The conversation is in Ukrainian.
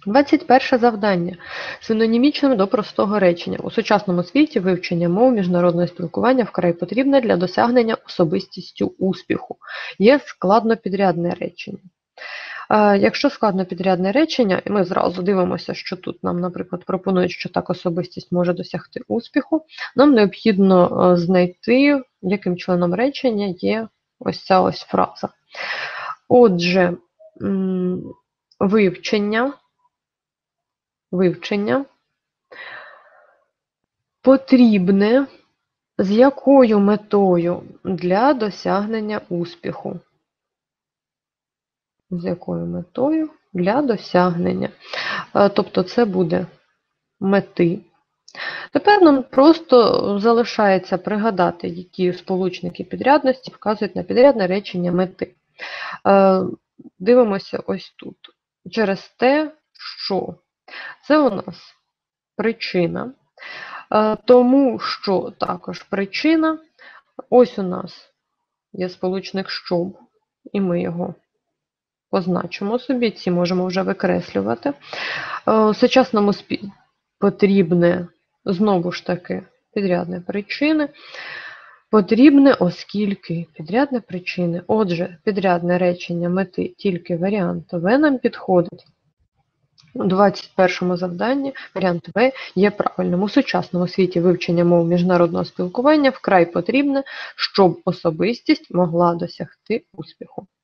21 завдання. Синонімічним до простого речення. У сучасному світі вивчення мов міжнародного спілкування вкрай потрібне для досягнення особистістю успіху. Є складнопідрядне речення. Якщо складнопідрядне речення, і ми зразу дивимося, що тут нам, наприклад, пропонують, що так особистість може досягти успіху, нам необхідно знайти, яким членом речення є ось ця ось фраза. Отже, вивчення потрібне з якою метою для досягнення успіху? З якою метою для досягнення? Тобто це буде мети. Тепер нам просто залишається пригадати, які сполучники підрядності вказують на підрядне речення мети. Дивимося ось тут. Через те, що це у нас причина, тому що також причина, ось у нас є сполучник щоб, і ми його позначимо собі, ці можемо вже викреслювати. У сучасному потрібне, знову ж таки, підрядне причини. Потрібне, оскільки підрядне причини. Отже, підрядне речення мети, тільки варіант В нам підходить. У 21 завданні варіант В є правильним. У сучасному світі вивчення мов міжнародного спілкування вкрай потрібне, щоб особистість могла досягти успіху.